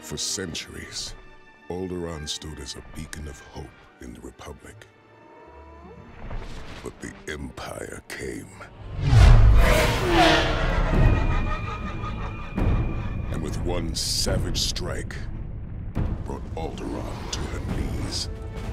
For centuries, Alderaan stood as a beacon of hope in the Republic. But the Empire came. And with one savage strike, brought Alderaan to her knees.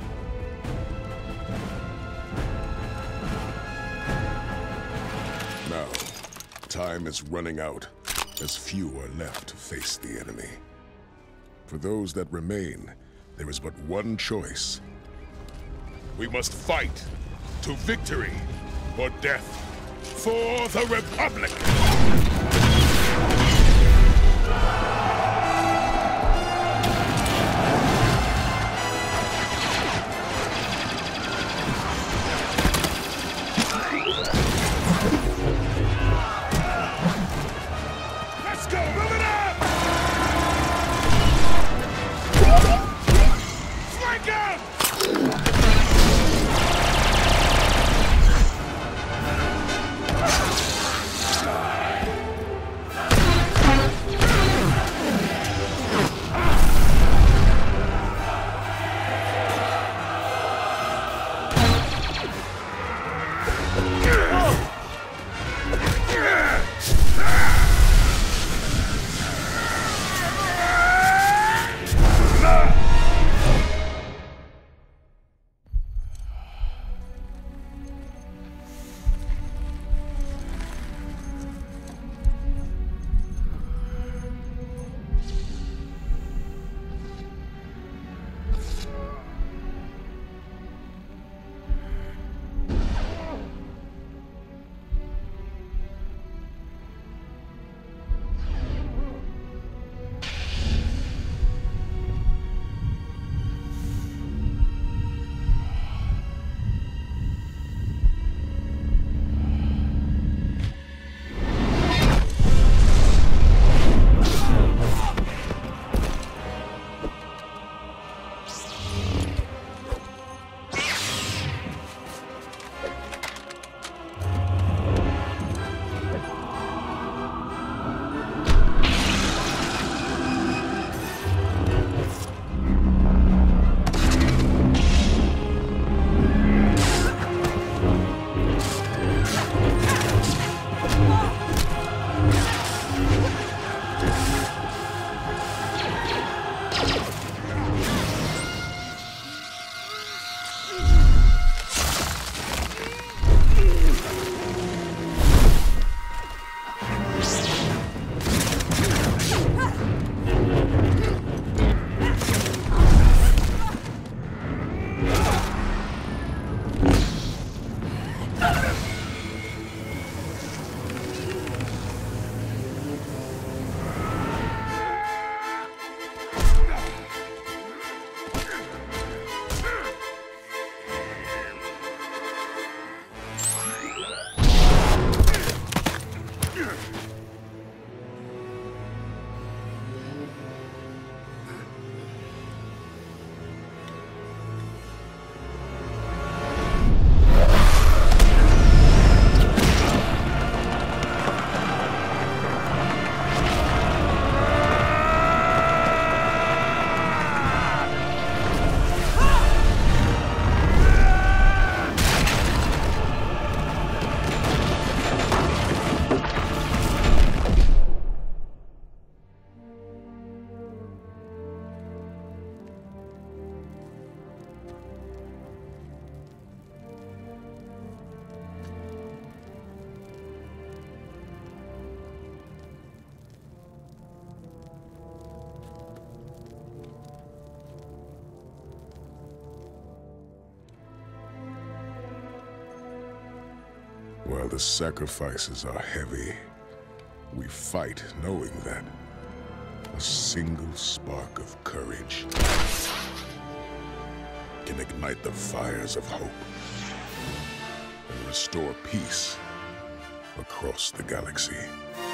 Now, time is running out, as few are left to face the enemy. For those that remain, there is but one choice. We must fight to victory or death for the Republic! Let's go! Move it up! Flank him! While the sacrifices are heavy, we fight knowing that a single spark of courage can ignite the fires of hope and restore peace across the galaxy.